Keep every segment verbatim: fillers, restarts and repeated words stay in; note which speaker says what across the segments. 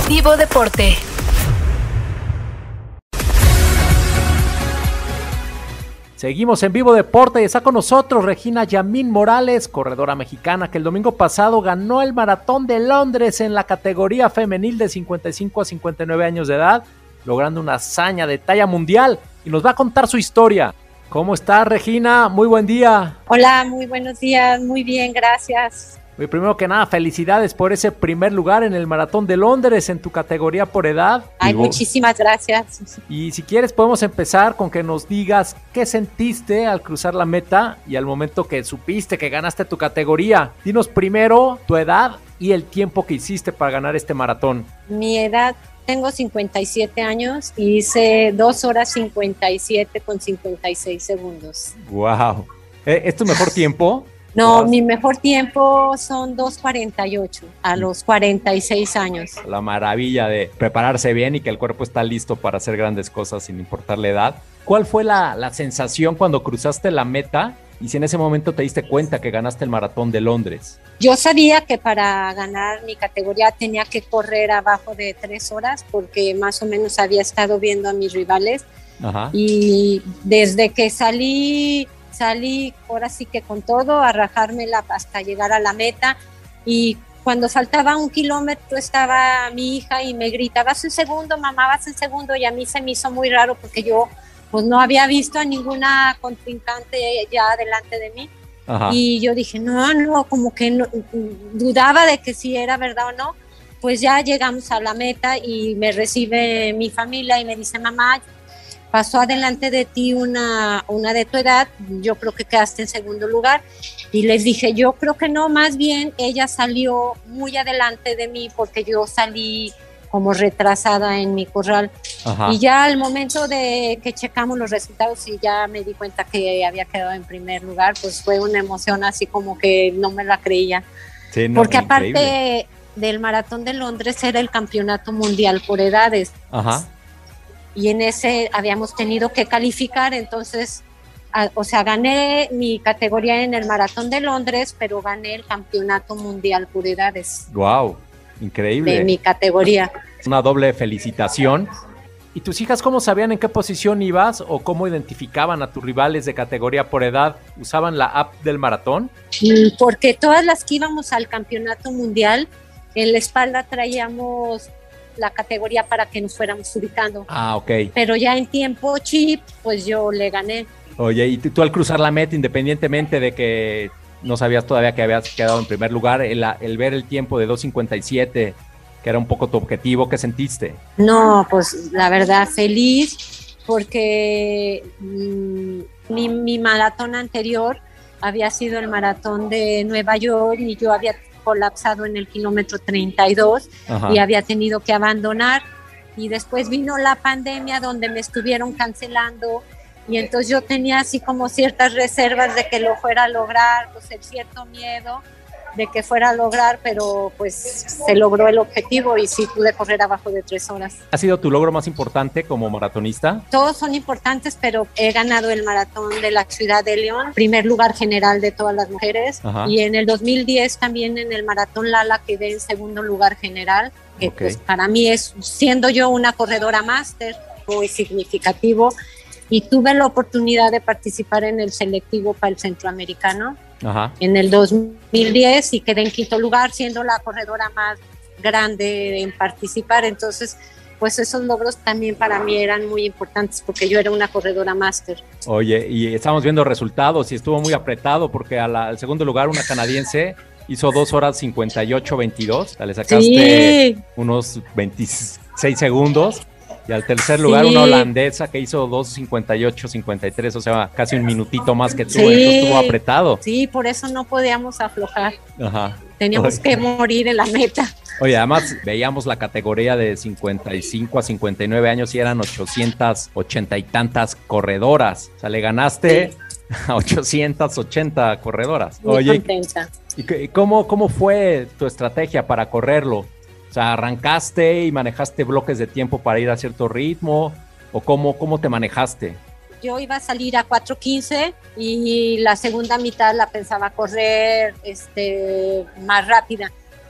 Speaker 1: Vivo Deporte.
Speaker 2: Seguimos en Vivo Deporte y está con nosotros Regina Yamín Morales, corredora mexicana que el domingo pasado ganó el Maratón de Londres en la categoría femenil de cincuenta y cinco a cincuenta y nueve años de edad, logrando una hazaña de talla mundial y nos va a contar su historia. ¿Cómo estás, Regina? Muy buen día.
Speaker 3: Hola, muy buenos días, muy bien, gracias.
Speaker 2: Muy primero que nada, felicidades por ese primer lugar en el Maratón de Londres en tu categoría por edad.
Speaker 3: Ay, muchísimas gracias.
Speaker 2: Y si quieres podemos empezar con que nos digas qué sentiste al cruzar la meta y al momento que supiste que ganaste tu categoría. Dinos primero tu edad y el tiempo que hiciste para ganar este maratón.
Speaker 3: Mi edad, tengo cincuenta y siete años y hice dos horas cincuenta y siete con cincuenta y seis segundos.
Speaker 2: ¡Wow! ¿Es tu mejor tiempo?
Speaker 3: No, mi mejor tiempo son dos cuarenta y ocho a los cuarenta y seis años.
Speaker 2: La maravilla de prepararse bien y que el cuerpo está listo para hacer grandes cosas sin importar la edad. ¿Cuál fue la, la sensación cuando cruzaste la meta y si en ese momento te diste cuenta que ganaste el Maratón de Londres?
Speaker 3: Yo sabía que para ganar mi categoría tenía que correr abajo de tres horas porque más o menos había estado viendo a mis rivales. Ajá. Y desde que salí... Salí ahora sí que con todo, a rajármela hasta llegar a la meta y cuando faltaba un kilómetro estaba mi hija y me gritaba, vas un segundo, mamá, vas un segundo, y a mí se me hizo muy raro porque yo pues no había visto a ninguna contrincante ya delante de mí. Ajá. Y yo dije, no, no, como que no, dudaba de que si era verdad o no. Pues ya llegamos a la meta y me recibe mi familia y me dice, mamá, pasó adelante de ti una, una de tu edad, yo creo que quedaste en segundo lugar, y les dije, yo creo que no, más bien ella salió muy adelante de mí porque yo salí como retrasada en mi corral. Ajá. Y ya al momento de que checamos los resultados y ya me di cuenta que había quedado en primer lugar, pues fue una emoción así como que no me la creía. Sí, no, porque aparte increíble. Del Maratón de Londres era el campeonato mundial por edades. Ajá. Y en ese habíamos tenido que calificar, entonces, a, o sea, gané mi categoría en el Maratón de Londres, pero gané el campeonato mundial por edades.
Speaker 2: ¡Wow! Increíble.
Speaker 3: De mi categoría.
Speaker 2: Una doble felicitación. ¿Y tus hijas cómo sabían en qué posición ibas o cómo identificaban a tus rivales de categoría por edad? ¿Usaban la app del maratón?
Speaker 3: Porque todas las que íbamos al campeonato mundial, en la espalda traíamos la categoría para que nos fuéramos ubicando.
Speaker 2: Ah, ok.
Speaker 3: Pero ya en tiempo chip, pues yo le gané.
Speaker 2: Oye, y tú, tú al cruzar la meta, independientemente de que no sabías todavía que habías quedado en primer lugar, el, el ver el tiempo de dos cincuenta y siete, que era un poco tu objetivo, ¿qué sentiste?
Speaker 3: No, pues la verdad feliz, porque mmm, mi, mi maratón anterior había sido el maratón de Nueva York y yo había colapsado en el kilómetro treinta y dos. Ajá. Y había tenido que abandonar y después vino la pandemia donde me estuvieron cancelando y entonces yo tenía así como ciertas reservas de que lo fuera a lograr, pues el cierto miedo de que fuera a lograr, pero pues se logró el objetivo y sí pude correr abajo de tres horas.
Speaker 2: ¿Ha sido tu logro más importante como maratonista?
Speaker 3: Todos son importantes, pero he ganado el maratón de la ciudad de León, primer lugar general de todas las mujeres. Ajá. Y en el dos mil diez también en el maratón Lala quedé en segundo lugar general, que okay. Pues para mí es, siendo yo una corredora máster, muy significativo. Y tuve la oportunidad de participar en el selectivo para el centroamericano. Ajá. En el dos mil diez y quedé en quinto lugar, siendo la corredora más grande en participar. Entonces, pues esos logros también para mí eran muy importantes porque yo era una corredora máster.
Speaker 2: Oye, y estamos viendo resultados y estuvo muy apretado porque a la, al segundo lugar una canadiense hizo dos horas cincuenta y ocho veintidós, o sea, le sacaste sí. unos veintiséis segundos. Y al tercer lugar sí. una holandesa que hizo dos cincuenta y ocho cincuenta y tres, o sea, casi un minutito más que tú, sí. Entonces estuvo apretado.
Speaker 3: Sí, por eso no podíamos aflojar. Ajá. Teníamos Oye. que morir en la meta.
Speaker 2: Oye, además veíamos la categoría de cincuenta y cinco a cincuenta y nueve años y eran ochocientas ochenta y tantas corredoras. O sea, le ganaste sí. a ochocientas ochenta corredoras.
Speaker 3: Muy
Speaker 2: Oye,
Speaker 3: contenta.
Speaker 2: ¿y cómo, cómo fue tu estrategia para correrlo? O sea, ¿arrancaste y manejaste bloques de tiempo para ir a cierto ritmo? ¿O cómo, cómo te manejaste?
Speaker 3: Yo iba a salir a cuatro quince y la segunda mitad la pensaba correr este, más rápida.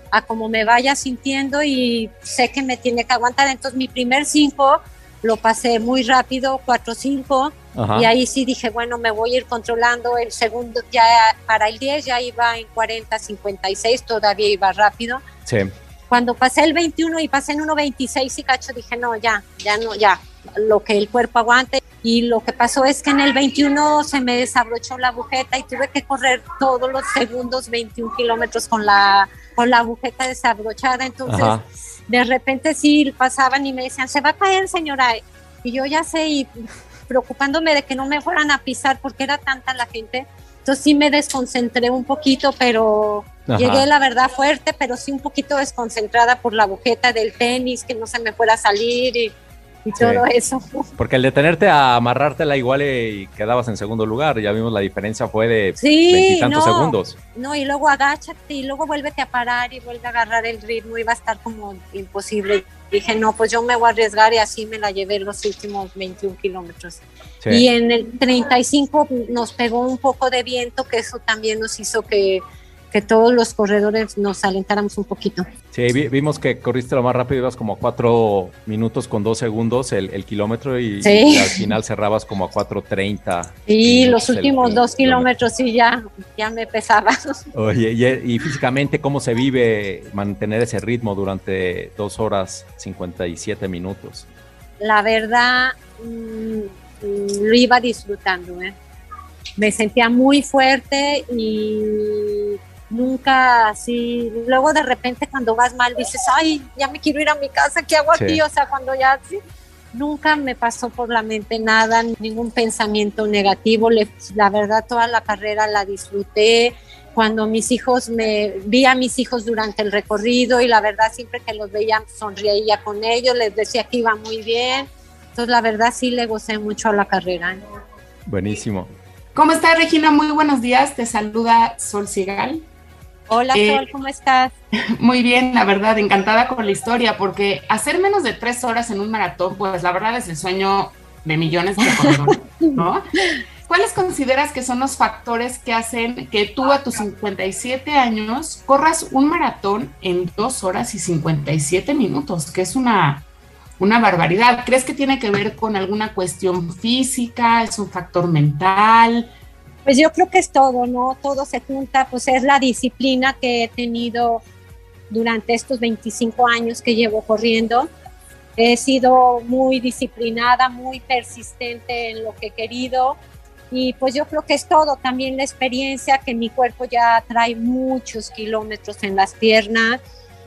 Speaker 3: a como me vaya sintiendo y sé que me tiene que aguantar. Entonces mi primer cinco lo pasé muy rápido, cuatro cinco, y ahí sí dije, bueno, me voy a ir controlando. El segundo ya para el diez ya iba en cuarenta cincuenta y seis, todavía iba rápido.
Speaker 2: Sí.
Speaker 3: Cuando pasé el veintiuno y pasé en uno veintiséis y cacho, dije, no, ya, ya no, ya, lo que el cuerpo aguante. Y lo que pasó es que en el veintiuno se me desabrochó la agujeta y tuve que correr todos los segundos veintiún kilómetros con la, con la agujeta desabrochada. Entonces, ajá, de repente sí pasaban y me decían, se va a caer, señora. Y yo ya sé, y preocupándome de que no me fueran a pisar porque era tanta la gente. Entonces sí me desconcentré un poquito, pero ajá, llegué la verdad fuerte, pero sí un poquito desconcentrada por la agujeta del tenis, que no se me fuera a salir y, y sí, todo eso.
Speaker 2: Porque el detenerte a amarrártela igual y quedabas en segundo lugar, ya vimos la diferencia fue de
Speaker 3: sí,
Speaker 2: veintitantos
Speaker 3: no,
Speaker 2: segundos.
Speaker 3: No, y luego agáchate y luego vuélvete a parar y vuelve a agarrar el ritmo, iba a estar como imposible. Dije, no, pues yo me voy a arriesgar y así me la llevé los últimos veintiún kilómetros. Sí. Y en el treinta y cinco nos pegó un poco de viento, que eso también nos hizo que, que todos los corredores nos alentáramos un poquito.
Speaker 2: Sí, vi, vimos que corriste lo más rápido, ibas como a cuatro minutos con dos segundos el, el kilómetro y, sí, y al final cerrabas como a cuatro treinta.
Speaker 3: Sí, los últimos el, dos el kilómetros sí ya, ya me pesaba.
Speaker 2: Oye, y, y físicamente, ¿cómo se vive mantener ese ritmo durante dos horas cincuenta y siete minutos?
Speaker 3: La verdad, mmm, lo iba disfrutando, ¿eh? Me sentía muy fuerte y nunca así, luego de repente cuando vas mal dices, ay, ya me quiero ir a mi casa, ¿qué hago aquí? Sí. O sea, cuando ya, sí, nunca me pasó por la mente nada, ningún pensamiento negativo. Le, la verdad, toda la carrera la disfruté. Cuando mis hijos, me vi a mis hijos durante el recorrido y la verdad siempre que los veía sonreía con ellos, les decía que iba muy bien. Entonces la verdad sí le gocé mucho a la carrera.
Speaker 2: Buenísimo.
Speaker 1: ¿Cómo estás, Regina? Muy buenos días, te saluda Sol Sigal.
Speaker 3: Hola, eh, Sol, ¿cómo estás?
Speaker 1: Muy bien, la verdad, encantada con la historia, porque hacer menos de tres horas en un maratón, pues la verdad es el sueño de millones de corredores, ¿no? ¿Cuáles consideras que son los factores que hacen que tú a tus cincuenta y siete años corras un maratón en dos horas y cincuenta y siete minutos, que es una, una barbaridad? ¿Crees que tiene que ver con alguna cuestión física? ¿Es un factor mental?
Speaker 3: Pues yo creo que es todo, ¿no? Todo se junta, pues es la disciplina que he tenido durante estos veinticinco años que llevo corriendo. He sido muy disciplinada, muy persistente en lo que he querido y pues yo creo que es todo. También la experiencia, que mi cuerpo ya trae muchos kilómetros en las piernas,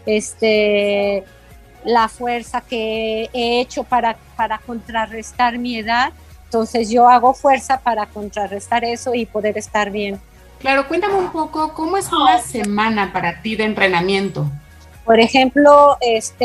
Speaker 3: este, la fuerza que he hecho para, para contrarrestar mi edad. Entonces yo hago fuerza para contrarrestar eso y poder estar bien.
Speaker 1: Claro, cuéntame un poco, ¿cómo es una semana para ti de entrenamiento?
Speaker 3: Por ejemplo, este,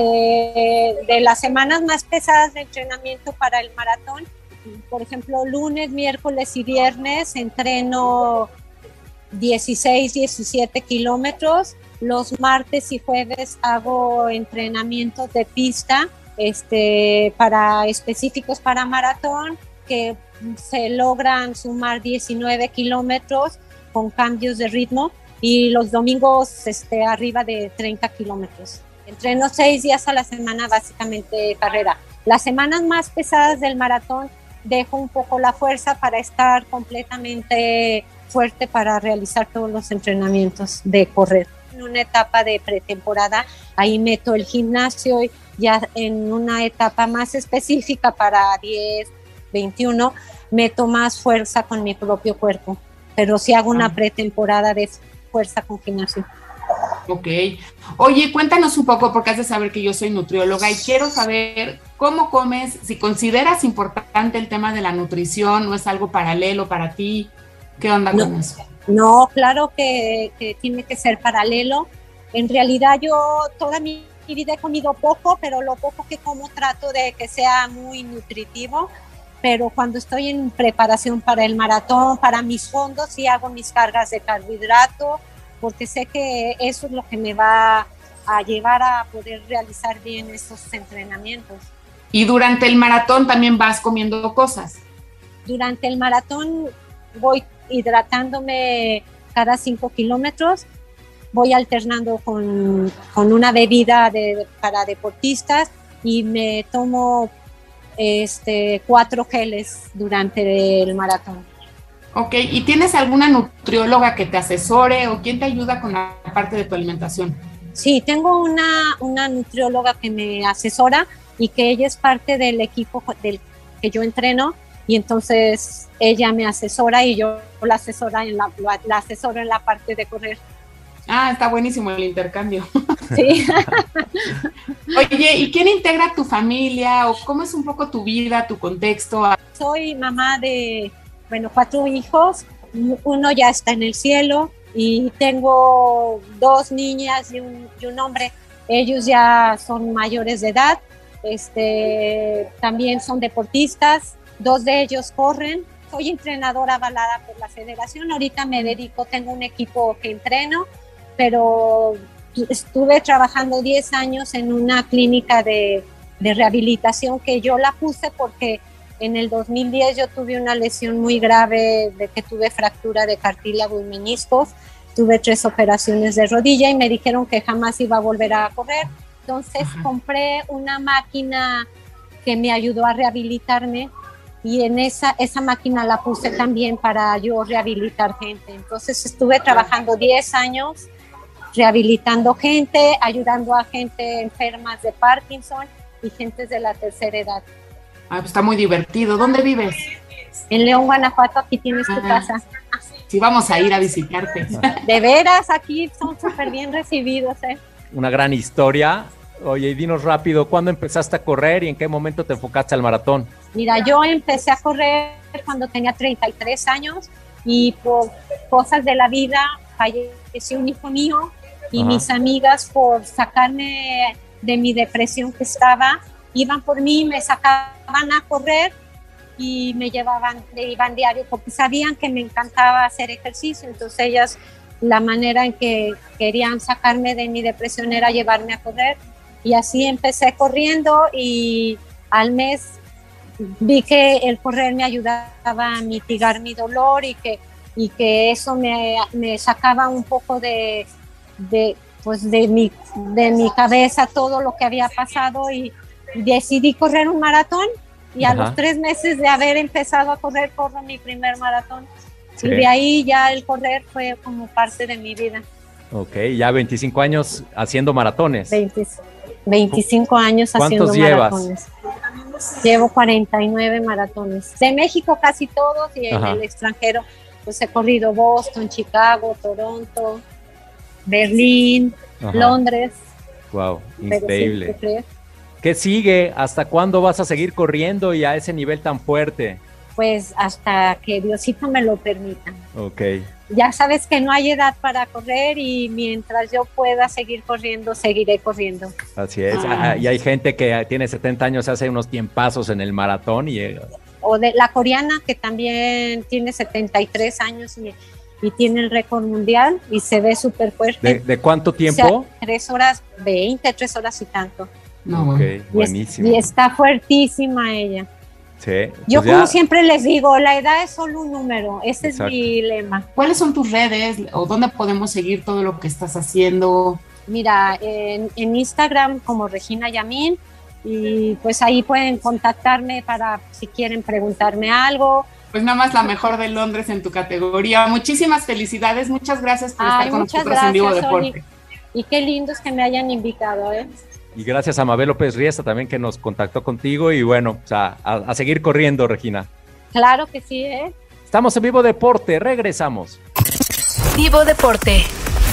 Speaker 3: de las semanas más pesadas de entrenamiento para el maratón, por ejemplo, lunes, miércoles y viernes entreno dieciséis, diecisiete kilómetros. Los martes y jueves hago entrenamientos de pista este, para, específicos para maratón, que se logran sumar diecinueve kilómetros con cambios de ritmo y los domingos este, arriba de treinta kilómetros. Entreno seis días a la semana, básicamente carrera. Las semanas más pesadas del maratón dejo un poco la fuerza para estar completamente fuerte para realizar todos los entrenamientos de correr. En una etapa de pretemporada, ahí meto el gimnasio, ya en una etapa más específica para diez, veintiuno, meto más fuerza con mi propio cuerpo, pero sí hago una pretemporada de fuerza con gimnasio.
Speaker 1: Ok. Oye, cuéntanos un poco, porque has de saber que yo soy nutrióloga y quiero saber cómo comes, si consideras importante el tema de la nutrición, ¿no es algo paralelo para ti? ¿Qué onda
Speaker 3: no,
Speaker 1: con eso?
Speaker 3: No, claro que, que tiene que ser paralelo. En realidad yo toda mi vida he comido poco, pero lo poco que como trato de que sea muy nutritivo. Pero cuando estoy en preparación para el maratón, para mis fondos, sí hago mis cargas de carbohidrato, porque sé que eso es lo que me va a llevar a poder realizar bien estos entrenamientos.
Speaker 1: ¿Y durante el maratón también vas comiendo cosas?
Speaker 3: Durante el maratón voy hidratándome cada cinco kilómetros voy alternando con, con una bebida de, para deportistas y me tomo este, cuatro geles durante el maratón.
Speaker 1: Ok, ¿y tienes alguna nutrióloga que te asesore o quién te ayuda con la parte de tu alimentación?
Speaker 3: Sí, tengo una, una nutrióloga que me asesora y que ella es parte del equipo del que yo entreno, y entonces ella me asesora y yo la, asesora en la, la asesoro en la parte de correr.
Speaker 1: Ah, está buenísimo el intercambio.
Speaker 3: Sí.
Speaker 1: Oye, ¿y quién integra tu familia o cómo es un poco tu vida, tu contexto?
Speaker 3: Soy mamá de, bueno, cuatro hijos, uno ya está en el cielo y tengo dos niñas y un, y un hombre. Ellos ya son mayores de edad, este, también son deportistas, dos de ellos corren. Soy entrenadora avalada por la federación, ahorita me dedico, tengo un equipo que entreno, pero estuve trabajando diez años en una clínica de, de rehabilitación que yo la puse porque en el dos mil diez yo tuve una lesión muy grave de que tuve fractura de cartílago y meniscos, tuve tres operaciones de rodilla y me dijeron que jamás iba a volver a correr. Entonces Ajá. compré una máquina que me ayudó a rehabilitarme y en esa, esa máquina la puse también para yo rehabilitar gente. Entonces estuve trabajando diez años rehabilitando gente, ayudando a gente enfermas de Parkinson y gente de la tercera edad.
Speaker 1: Ah, pues está muy divertido. ¿Dónde vives?
Speaker 3: En León, Guanajuato, aquí tienes tu ah, casa.
Speaker 1: Sí, vamos a ir a visitarte.
Speaker 3: De veras, aquí son súper bien recibidos, ¿eh?
Speaker 2: Una gran historia. Oye, y dinos rápido, ¿cuándo empezaste a correr y en qué momento te enfocaste al maratón?
Speaker 3: Mira, yo empecé a correr cuando tenía treinta y tres años y por cosas de la vida falleció un hijo mío y Ajá. mis amigas, por sacarme de mi depresión que estaba, iban por mí, me sacaban a correr y me llevaban, me iban diario porque sabían que me encantaba hacer ejercicio. Entonces ellas, la manera en que querían sacarme de mi depresión era llevarme a correr, y así empecé corriendo y al mes vi que el correr me ayudaba a mitigar mi dolor y que, y que eso me, me sacaba un poco de, de, pues de, mi, de mi cabeza todo lo que había pasado, y decidí correr un maratón y a Ajá. los tres meses de haber empezado a correr, corro mi primer maratón. Sí. Y de ahí ya el correr fue como parte de mi vida.
Speaker 2: Ok, ya veinticinco años haciendo maratones.
Speaker 3: veinte, veinticinco años haciendo maratones. ¿Cuántos llevas? Llevo cuarenta y nueve maratones. De México casi todos, y en Ajá. el extranjero pues he corrido Boston, Chicago, Toronto, Berlín, Ajá. Londres.
Speaker 2: Wow, increíble. Sí, ¿qué sigue? ¿Hasta cuándo vas a seguir corriendo y a ese nivel tan fuerte?
Speaker 3: Pues hasta que Diosito me lo permita.
Speaker 2: Ok.
Speaker 3: Ya sabes que no hay edad para correr y mientras yo pueda seguir corriendo, seguiré corriendo.
Speaker 2: Así es. Ah. Y hay gente que tiene setenta años, hace unos tiempazos en el maratón. y
Speaker 3: O de la coreana, que también tiene setenta y tres años y, y tiene el récord mundial y se ve súper fuerte.
Speaker 2: ¿De, ¿De cuánto tiempo?
Speaker 3: O sea, tres horas veinte, tres horas y tanto.
Speaker 2: No, ok, buenísimo.
Speaker 3: Y, es, y está fuertísima ella.
Speaker 2: Sí,
Speaker 3: yo
Speaker 2: pues
Speaker 3: como
Speaker 2: ya...
Speaker 3: siempre les digo, la edad es solo un número, ese Exacto. es mi lema.
Speaker 1: ¿Cuáles son tus redes o dónde podemos seguir todo lo que estás haciendo?
Speaker 3: Mira, en, en Instagram como Regina Yamin, y pues ahí pueden contactarme para si quieren preguntarme algo.
Speaker 1: Pues nada más la mejor de Londres en tu categoría. Muchísimas felicidades, muchas gracias por
Speaker 3: Ay,
Speaker 1: estar con nosotros
Speaker 3: gracias,
Speaker 1: en Vivo Deporte.
Speaker 3: Y, y qué lindo es que me hayan invitado, ¿eh?
Speaker 2: Y gracias a Mabel López Riesta también, que nos contactó contigo, y bueno, o sea, a, a seguir corriendo, Regina.
Speaker 3: Claro que sí, ¿eh?
Speaker 2: Estamos en Vivo Deporte, regresamos.
Speaker 4: Vivo Deporte.